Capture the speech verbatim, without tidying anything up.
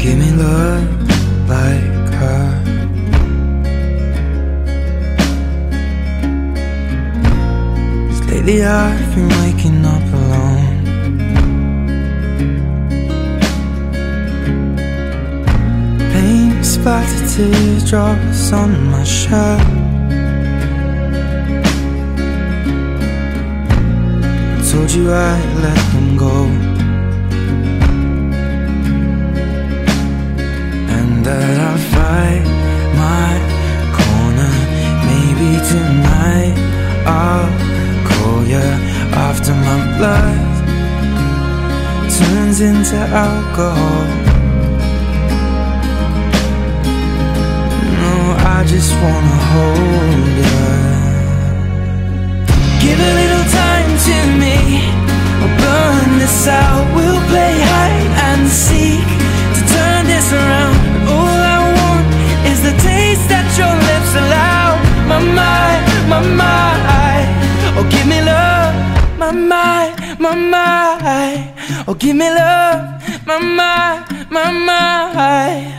give me love like her. 'Cause lately I've been waking up alone. Paint splattered teardrops on my shirt. Told you I'd let them go, and that I'll fight my corner. Maybe tonight I'll call you after my blood turns into alcohol. No, I just wanna hold you. Give a little time to me, I'll burn this out. We'll play hide and seek to turn this around. All I want is the taste that your lips allow. My mind, my mind, oh give me love. My mind, my mind, oh give me love. My mind, my mind.